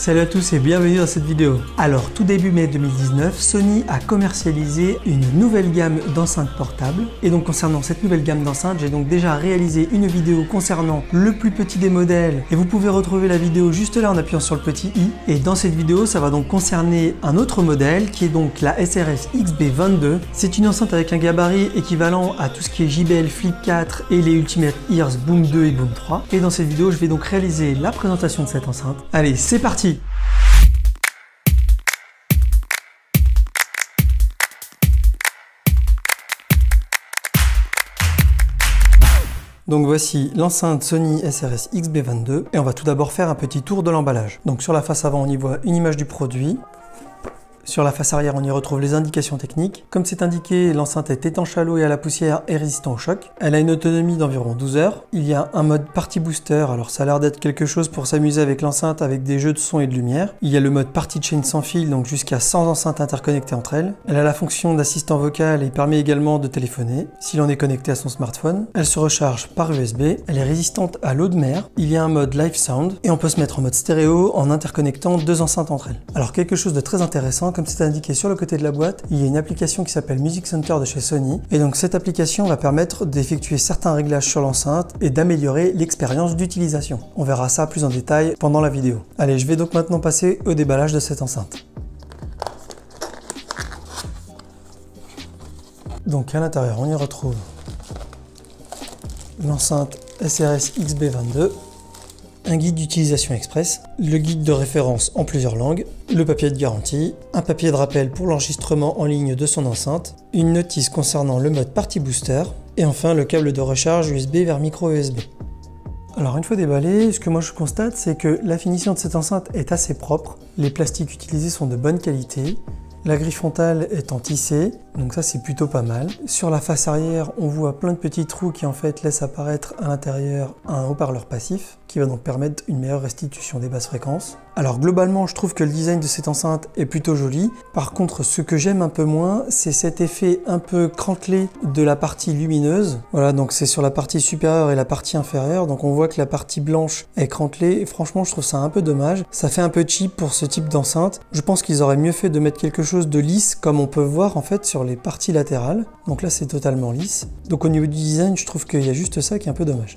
Salut à tous et bienvenue dans cette vidéo. Alors tout début mai 2019, Sony a commercialisé une nouvelle gamme d'enceintes portables. Et donc concernant cette nouvelle gamme d'enceintes, j'ai donc déjà réalisé une vidéo concernant le plus petit des modèles. Et vous pouvez retrouver la vidéo juste là en appuyant sur le petit i. Et dans cette vidéo, ça va donc concerner un autre modèle qui est donc la SRS XB22. C'est une enceinte avec un gabarit équivalent à tout ce qui est JBL Flip 4 et les Ultimate Ears Boom 2 et Boom 3. Et dans cette vidéo, je vais donc réaliser la présentation de cette enceinte. Allez, c'est parti! Donc voici l'enceinte Sony SRS XB22 et on va tout d'abord faire un petit tour de l'emballage. Donc sur la face avant on y voit une image du produit. Sur la face arrière, on y retrouve les indications techniques. Comme c'est indiqué, l'enceinte est étanche à l'eau et à la poussière et résistant au choc. Elle a une autonomie d'environ 12 heures. Il y a un mode party booster, alors ça a l'air d'être quelque chose pour s'amuser avec l'enceinte avec des jeux de son et de lumière. Il y a le mode party chain sans fil, donc jusqu'à 100 enceintes interconnectées entre elles. Elle a la fonction d'assistant vocal et permet également de téléphoner si l'on est connecté à son smartphone. Elle se recharge par USB. Elle est résistante à l'eau de mer. Il y a un mode live sound et on peut se mettre en mode stéréo en interconnectant deux enceintes entre elles. Alors quelque chose de très intéressant, comme c'est indiqué sur le côté de la boîte, il y a une application qui s'appelle Music Center de chez Sony et donc cette application va permettre d'effectuer certains réglages sur l'enceinte et d'améliorer l'expérience d'utilisation. On verra ça plus en détail pendant la vidéo. Allez, je vais donc maintenant passer au déballage de cette enceinte. Donc à l'intérieur, on y retrouve l'enceinte SRS XB22, un guide d'utilisation express, le guide de référence en plusieurs langues, le papier de garantie, un papier de rappel pour l'enregistrement en ligne de son enceinte, une notice concernant le mode Party Booster, et enfin le câble de recharge USB vers micro USB. Alors une fois déballé, ce que moi je constate, c'est que la finition de cette enceinte est assez propre, les plastiques utilisés sont de bonne qualité, la grille frontale est en tissé, donc ça c'est plutôt pas mal. Sur la face arrière, on voit plein de petits trous qui en fait laissent apparaître à l'intérieur un haut-parleur passif, qui va donc permettre une meilleure restitution des basses fréquences. Alors globalement, je trouve que le design de cette enceinte est plutôt joli. Par contre, ce que j'aime un peu moins, c'est cet effet un peu crantelé de la partie lumineuse. Voilà, donc c'est sur la partie supérieure et la partie inférieure, donc on voit que la partie blanche est crantelée, et franchement je trouve ça un peu dommage. Ça fait un peu cheap pour ce type d'enceinte. Je pense qu'ils auraient mieux fait de mettre quelque chose de lisse, comme on peut voir en fait sur les parties latérales. Donc là c'est totalement lisse. Donc au niveau du design, je trouve qu'il y a juste ça qui est un peu dommage.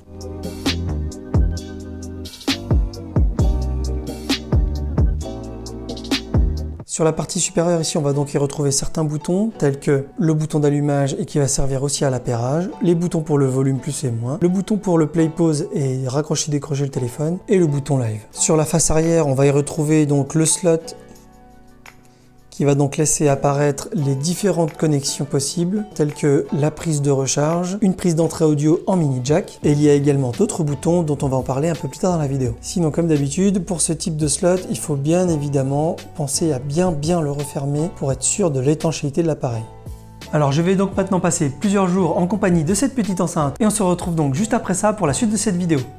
Sur la partie supérieure ici, on va donc y retrouver certains boutons tels que le bouton d'allumage et qui va servir aussi à l'appairage, les boutons pour le volume plus et moins, le bouton pour le play pause et raccrocher décrocher le téléphone et le bouton live. Sur la face arrière, on va y retrouver donc le slot qui va donc laisser apparaître les différentes connexions possibles, telles que la prise de recharge, une prise d'entrée audio en mini jack, et il y a également d'autres boutons dont on va en parler un peu plus tard dans la vidéo. Sinon, comme d'habitude, pour ce type de slot, il faut bien évidemment penser à bien le refermer pour être sûr de l'étanchéité de l'appareil. Alors je vais donc maintenant passer plusieurs jours en compagnie de cette petite enceinte, et on se retrouve donc juste après ça pour la suite de cette vidéo.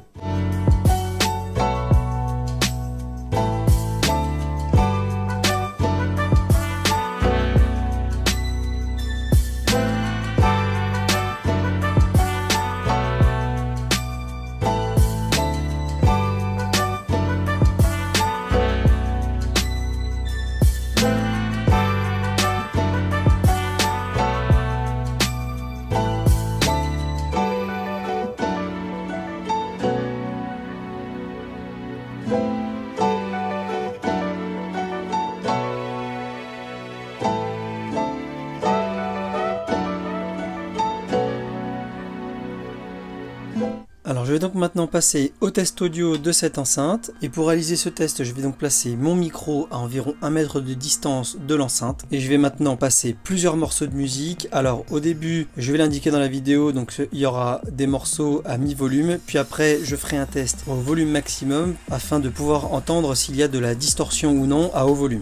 Alors je vais donc maintenant passer au test audio de cette enceinte et pour réaliser ce test je vais donc placer mon micro à environ 1 mètre de distance de l'enceinte et je vais maintenant passer plusieurs morceaux de musique. Alors au début je vais l'indiquer dans la vidéo, donc il y aura des morceaux à mi-volume, puis après je ferai un test au volume maximum afin de pouvoir entendre s'il y a de la distorsion ou non à haut volume.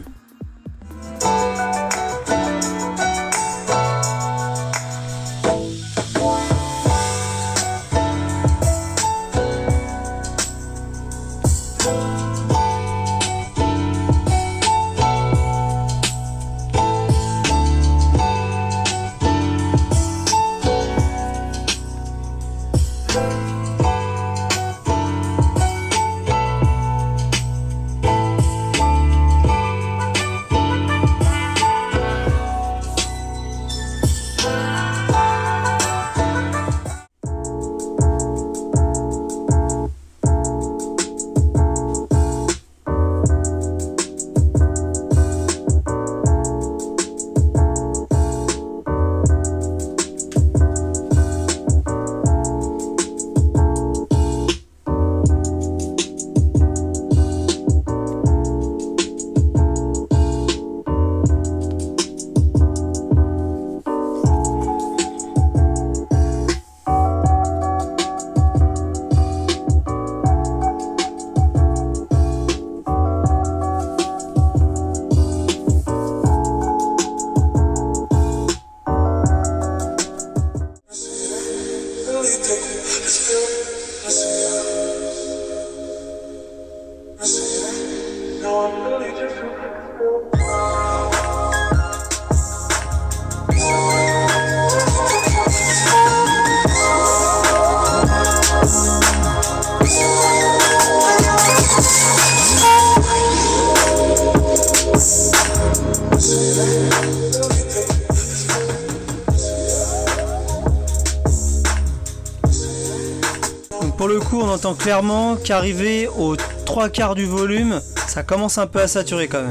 Donc pour le coup, on entend clairement qu'arrivé aux 3/4 du volume, ça commence un peu à saturer quand même.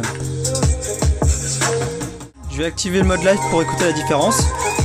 Je vais activer le mode live pour écouter la différence.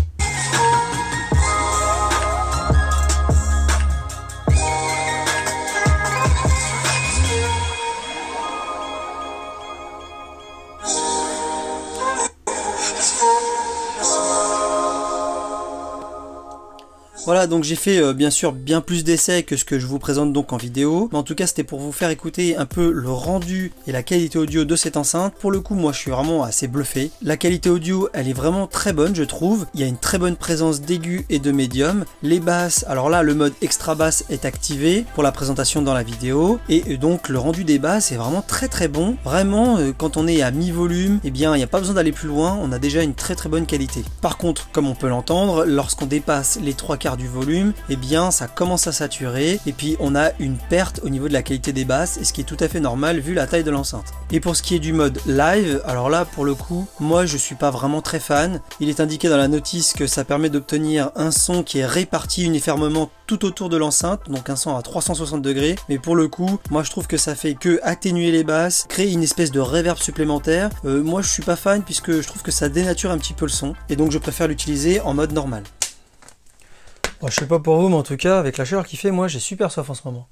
Voilà, donc j'ai fait bien sûr bien plus d'essais que ce que je vous présente donc en vidéo, mais en tout cas c'était pour vous faire écouter un peu le rendu et la qualité audio de cette enceinte. Pour le coup, moi je suis vraiment assez bluffé. La qualité audio, elle est vraiment très bonne, je trouve. Il y a une très bonne présence d'aigus et de médium. Les basses, alors là le mode extra basse est activé pour la présentation dans la vidéo, et donc le rendu des basses est vraiment très bon. Vraiment, quand on est à mi-volume, eh bien il n'y a pas besoin d'aller plus loin, on a déjà une très bonne qualité. Par contre, comme on peut l'entendre, lorsqu'on dépasse les 3/4 du volume, eh bien ça commence à saturer et puis on a une perte au niveau de la qualité des basses, et ce qui est tout à fait normal vu la taille de l'enceinte. Et pour ce qui est du mode live, alors là pour le coup, moi je suis pas vraiment très fan. Il est indiqué dans la notice que ça permet d'obtenir un son qui est réparti uniformément tout autour de l'enceinte, donc un son à 360 degrés, mais pour le coup, moi je trouve que ça fait que atténuer les basses, créer une espèce de reverb supplémentaire. Moi je suis pas fan puisque je trouve que ça dénature un petit peu le son, et donc je préfère l'utiliser en mode normal. Bon, je sais pas pour vous, mais en tout cas, avec la chaleur qu'il fait, moi j'ai super soif en ce moment.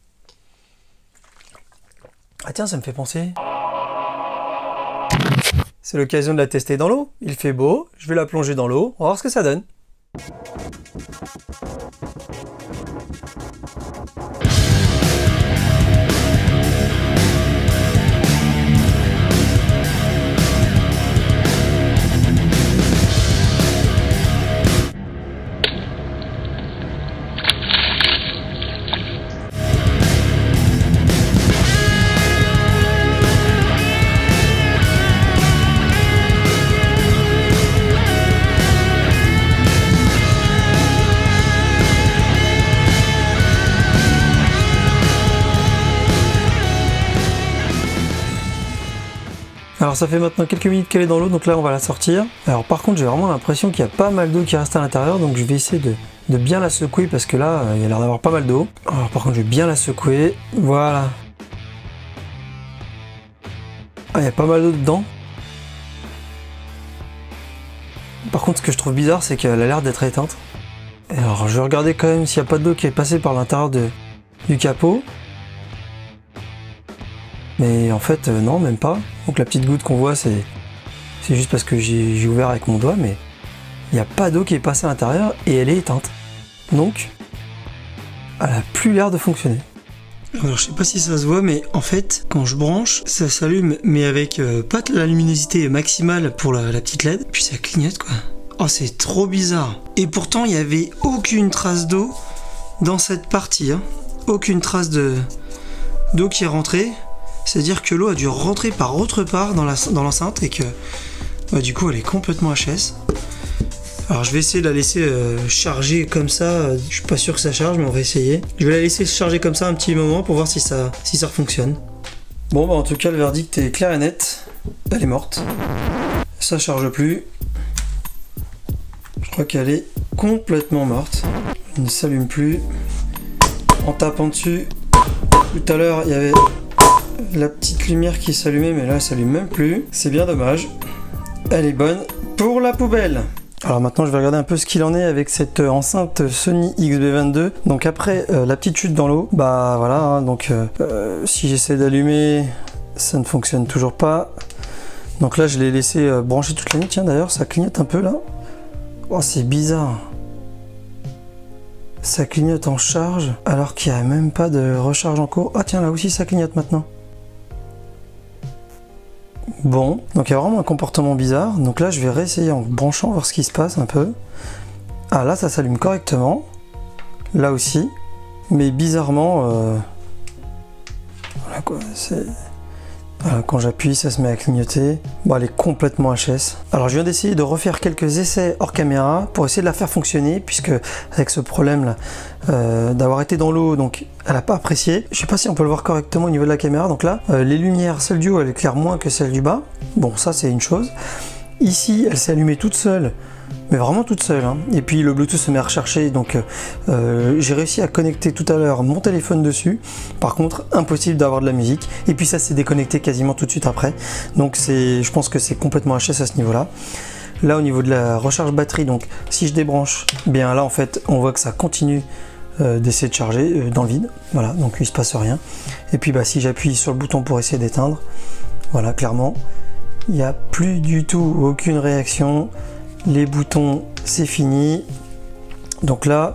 Ah tiens, ça me fait penser. C'est l'occasion de la tester dans l'eau. Il fait beau, je vais la plonger dans l'eau, on va voir ce que ça donne. Alors ça fait maintenant quelques minutes qu'elle est dans l'eau, donc là on va la sortir. Alors par contre j'ai vraiment l'impression qu'il y a pas mal d'eau qui reste à l'intérieur, donc je vais essayer de bien la secouer parce que là il y a l'air d'avoir pas mal d'eau. Alors par contre je vais bien la secouer, voilà. Ah, il y a pas mal d'eau dedans. Par contre ce que je trouve bizarre c'est qu'elle a l'air d'être éteinte. Alors je vais regarder quand même s'il n'y a pas d'eau qui est passée par l'intérieur du capot. Mais en fait, non, même pas. Donc la petite goutte qu'on voit, c'est juste parce que j'ai ouvert avec mon doigt, mais il n'y a pas d'eau qui est passée à l'intérieur et elle est éteinte. Donc, elle a plus l'air de fonctionner. Alors je sais pas si ça se voit, mais en fait, quand je branche, ça s'allume, mais avec pas la luminosité maximale pour la petite LED, puis ça clignote quoi. Oh, c'est trop bizarre. Et pourtant, il n'y avait aucune trace d'eau dans cette partie, hein. Aucune trace d'eau qui est rentrée. C'est-à-dire que l'eau a dû rentrer par autre part dans l'enceinte et que bah, du coup elle est complètement HS. Alors je vais essayer de la laisser charger comme ça. Je suis pas sûr que ça charge, mais on va essayer. Je vais la laisser charger comme ça un petit moment pour voir si ça fonctionne. Bon bah en tout cas le verdict est clair et net. Elle est morte. Ça charge plus. Je crois qu'elle est complètement morte. Elle ne s'allume plus. En tapant dessus, tout à l'heure il y avait la petite lumière qui s'allumait, mais là elle s'allume même plus. C'est bien dommage. Elle est bonne pour la poubelle. Alors maintenant je vais regarder un peu ce qu'il en est avec cette enceinte Sony XB22. Donc après la petite chute dans l'eau, bah voilà, hein, donc si j'essaie d'allumer, ça ne fonctionne toujours pas. Donc là je l'ai laissé brancher toute la nuit. Tiens d'ailleurs ça clignote un peu là. Oh c'est bizarre. Ça clignote en charge alors qu'il n'y a même pas de recharge en cours. Ah tiens là aussi ça clignote maintenant. Bon, donc il y a vraiment un comportement bizarre. Donc là je vais réessayer en branchant, voir ce qui se passe un peu. Ah là ça s'allume correctement. Là aussi. Mais bizarrement, voilà quoi, c'est... Voilà, quand j'appuie ça se met à clignoter. Bon elle est complètement HS. Alors je viens d'essayer de refaire quelques essais hors caméra pour essayer de la faire fonctionner, puisque avec ce problème là d'avoir été dans l'eau, donc elle n'a pas apprécié. Je sais pas si on peut le voir correctement au niveau de la caméra. Donc là les lumières, celle du haut elle éclaire moins que celle du bas. Bon ça c'est une chose. Ici, elle s'est allumée toute seule, mais vraiment toute seule, hein. Et puis le Bluetooth se met à rechercher, donc j'ai réussi à connecter tout à l'heure mon téléphone dessus. Par contre, impossible d'avoir de la musique. Et puis ça s'est déconnecté quasiment tout de suite après. Donc je pense que c'est complètement HS à ce niveau-là. Là, au niveau de la recharge batterie, donc si je débranche, bien là en fait, on voit que ça continue d'essayer de charger dans le vide. Voilà, donc il se passe rien. Et puis si j'appuie sur le bouton pour essayer d'éteindre, voilà, clairement, il n'y a plus du tout aucune réaction. Les boutons, c'est fini. Donc là,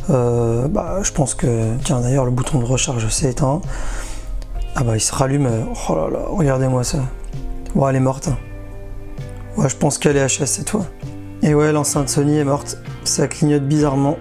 je pense que... Tiens, d'ailleurs, le bouton de recharge s'est éteint. Ah il se rallume. Oh là là, regardez-moi ça. Bon, elle est morte. Ouais, je pense qu'elle est HS cette fois. Et ouais, l'enceinte Sony est morte. Ça clignote bizarrement.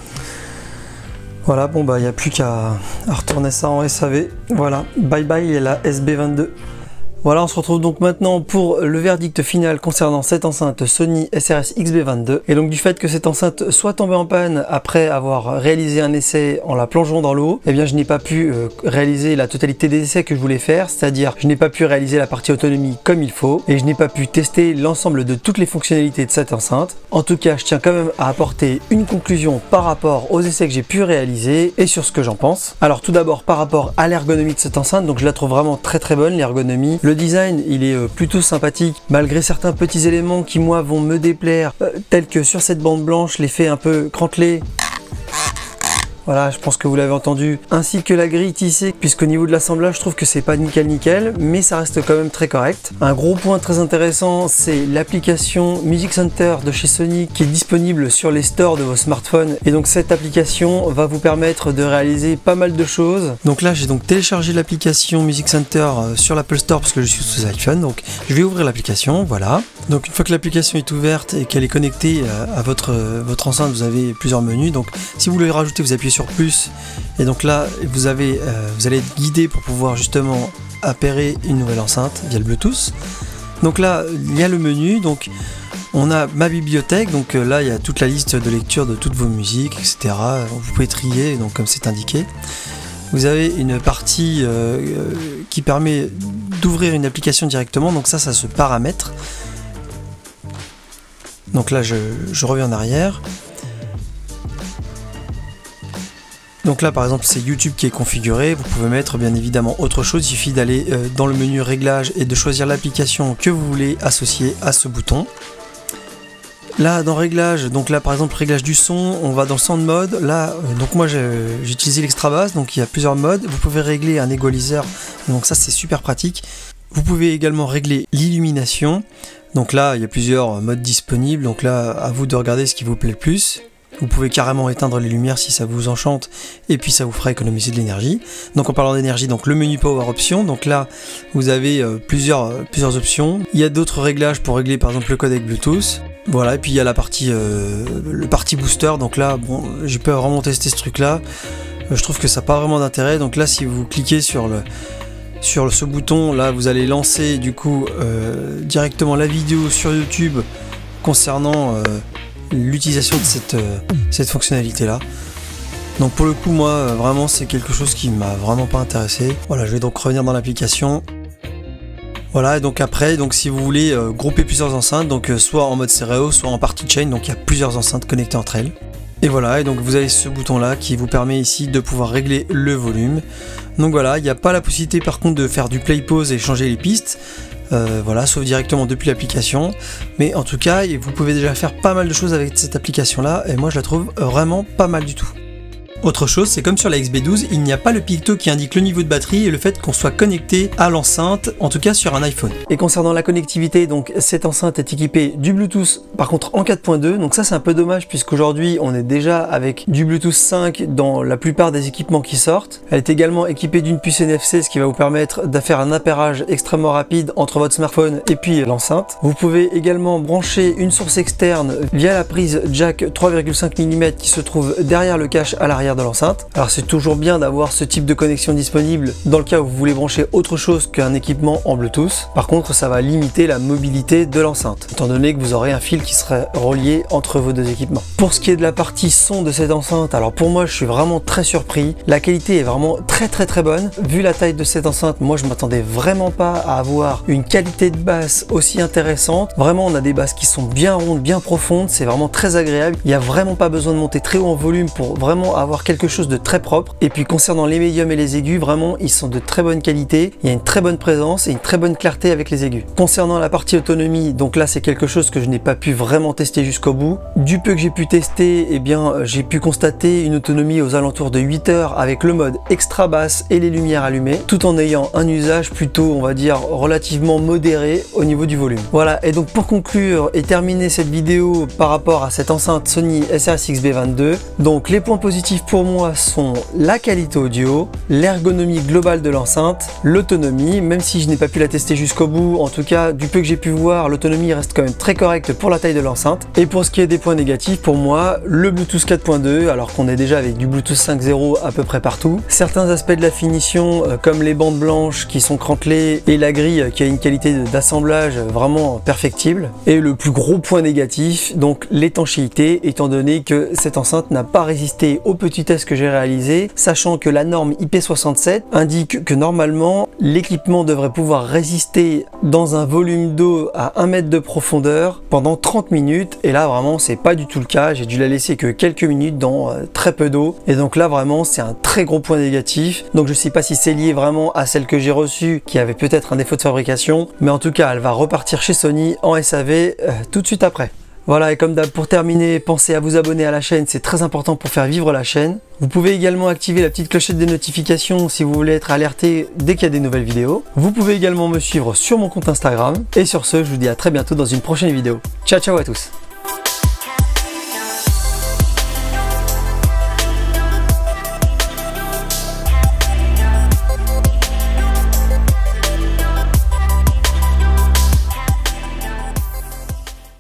Voilà, bon il n'y a plus qu'à retourner ça en SAV. Voilà, bye bye la SB22. Voilà, on se retrouve donc maintenant pour le verdict final concernant cette enceinte Sony SRS XB22. Et donc du fait que cette enceinte soit tombée en panne après avoir réalisé un essai en la plongeant dans l'eau, eh bien je n'ai pas pu réaliser la totalité des essais que je voulais faire, c'est-à-dire je n'ai pas pu réaliser la partie autonomie comme il faut, et je n'ai pas pu tester l'ensemble de toutes les fonctionnalités de cette enceinte. En tout cas, je tiens quand même à apporter une conclusion par rapport aux essais que j'ai pu réaliser et sur ce que j'en pense. Alors tout d'abord par rapport à l'ergonomie de cette enceinte, donc je la trouve vraiment très bonne, l'ergonomie. Le design, il est plutôt sympathique, malgré certains petits éléments qui moi vont me déplaire, tels que sur cette bande blanche, l'effet un peu crantelé. Voilà, je pense que vous l'avez entendu, ainsi que la grille tissée, puisqu'au niveau de l'assemblage, je trouve que c'est pas nickel, mais ça reste quand même très correct. Un gros point très intéressant, c'est l'application Music Center de chez Sony qui est disponible sur les stores de vos smartphones. Et donc cette application va vous permettre de réaliser pas mal de choses. Donc là, j'ai donc téléchargé l'application Music Center sur l'Apple Store parce que je suis sous iPhone. Donc je vais ouvrir l'application, voilà. Donc une fois que l'application est ouverte et qu'elle est connectée à votre enceinte, vous avez plusieurs menus. Donc si vous voulez rajouter, vous appuyez sur plus, et donc là vous allez être guidé pour pouvoir justement appairer une nouvelle enceinte via le Bluetooth. Donc là il y a le menu, donc on a ma bibliothèque, donc là il y a toute la liste de lecture de toutes vos musiques, etc. Vous pouvez trier, donc comme c'est indiqué. Vous avez une partie qui permet d'ouvrir une application directement, donc ça se paramètre. Donc là je reviens en arrière. Donc là par exemple c'est YouTube qui est configuré, vous pouvez mettre bien évidemment autre chose, il suffit d'aller dans le menu réglages et de choisir l'application que vous voulez associer à ce bouton. Là dans réglages, donc là par exemple réglage du son, on va dans le sound mode, là donc moi j'ai utilisé l'extra bass, donc il y a plusieurs modes, vous pouvez régler un égaliseur, donc ça c'est super pratique. Vous pouvez également régler l'illumination, donc là il y a plusieurs modes disponibles, donc là à vous de regarder ce qui vous plaît le plus. Vous pouvez carrément éteindre les lumières si ça vous enchante, et puis ça vous fera économiser de l'énergie. Donc en parlant d'énergie, donc le menu Power Options, donc là vous avez plusieurs options. Il y a d'autres réglages pour régler par exemple le codec Bluetooth. Voilà, et puis il y a la partie le party booster, donc là bon, j'ai pas vraiment testé ce truc là. Je trouve que ça n'a pas vraiment d'intérêt. Donc là si vous cliquez sur ce bouton, là vous allez lancer du coup directement la vidéo sur YouTube concernant l'utilisation de cette fonctionnalité là. Donc pour le coup moi vraiment c'est quelque chose qui m'a vraiment pas intéressé. Voilà, je vais donc revenir dans l'application. Voilà, et donc après, donc si vous voulez grouper plusieurs enceintes, donc soit en mode stéréo, soit en party chain, donc il y a plusieurs enceintes connectées entre elles. Et voilà, et donc vous avez ce bouton là qui vous permet ici de pouvoir régler le volume. Donc voilà, il n'y a pas la possibilité par contre de faire du play pause et changer les pistes. Voilà, sauf directement depuis l'application, mais en tout cas vous pouvez déjà faire pas mal de choses avec cette application là, et moi je la trouve vraiment pas mal du tout. Autre chose, c'est comme sur la XB12, il n'y a pas le picto qui indique le niveau de batterie et le fait qu'on soit connecté à l'enceinte, en tout cas sur un iPhone. Et concernant la connectivité, donc cette enceinte est équipée du Bluetooth, par contre en 4.2, donc ça c'est un peu dommage puisqu'aujourd'hui on est déjà avec du Bluetooth 5 dans la plupart des équipements qui sortent. Elle est également équipée d'une puce NFC, ce qui va vous permettre de faire un appairage extrêmement rapide entre votre smartphone et puis l'enceinte. Vous pouvez également brancher une source externe via la prise jack 3,5 mm qui se trouve derrière le cache à l'arrière l'arrière de l'enceinte. Alors c'est toujours bien d'avoir ce type de connexion disponible dans le cas où vous voulez brancher autre chose qu'un équipement en Bluetooth. Par contre, ça va limiter la mobilité de l'enceinte, étant donné que vous aurez un fil qui serait relié entre vos deux équipements. Pour ce qui est de la partie son de cette enceinte, alors pour moi je suis vraiment très surpris. La qualité est vraiment très bonne. Vu la taille de cette enceinte, moi je m'attendais vraiment pas à avoir une qualité de basse aussi intéressante. Vraiment, on a des basses qui sont bien rondes, bien profondes, c'est vraiment très agréable. Il n'y a vraiment pas besoin de monter très haut en volume pour vraiment avoir quelque chose de très propre. Et puis concernant les médiums et les aigus, vraiment ils sont de très bonne qualité. Il y a une très bonne présence et une très bonne clarté avec les aigus. Concernant la partie autonomie, donc là c'est quelque chose que je n'ai pas pu vraiment tester jusqu'au bout. Du peu que j'ai pu tester, eh bien j'ai pu constater une autonomie aux alentours de 8 heures avec le mode extra basse et les lumières allumées, tout en ayant un usage plutôt, on va dire, relativement modéré au niveau du volume. Voilà, et donc pour conclure et terminer cette vidéo par rapport à cette enceinte Sony SRS-XB22, donc les points positifs pour moi sont la qualité audio, l'ergonomie globale de l'enceinte, l'autonomie, même si je n'ai pas pu la tester jusqu'au bout, en tout cas du peu que j'ai pu voir, l'autonomie reste quand même très correcte pour la taille de l'enceinte. Et pour ce qui est des points négatifs, pour moi, le Bluetooth 4.2, alors qu'on est déjà avec du Bluetooth 5.0 à peu près partout. Certains aspects de la finition, comme les bandes blanches qui sont crantelées et la grille qui a une qualité d'assemblage vraiment perfectible. Et le plus gros point négatif, donc l'étanchéité, étant donné que cette enceinte n'a pas résisté aux petits tests que j'ai réalisés, sachant que la norme IP67 indique que normalement l'équipement devrait pouvoir résister dans un volume d'eau à 1 mètre de profondeur pendant 30 minutes, et là vraiment c'est pas du tout le cas. J'ai dû la laisser que quelques minutes dans très peu d'eau, et donc là vraiment c'est un très gros point négatif. Donc je sais pas si c'est lié vraiment à celle que j'ai reçue qui avait peut-être un défaut de fabrication, mais en tout cas elle va repartir chez Sony en SAV tout de suite après. Voilà, et comme d'hab, pour terminer, pensez à vous abonner à la chaîne, c'est très important pour faire vivre la chaîne. Vous pouvez également activer la petite clochette des notifications si vous voulez être alerté dès qu'il y a des nouvelles vidéos. Vous pouvez également me suivre sur mon compte Instagram. Et sur ce, je vous dis à très bientôt dans une prochaine vidéo. Ciao ciao à tous.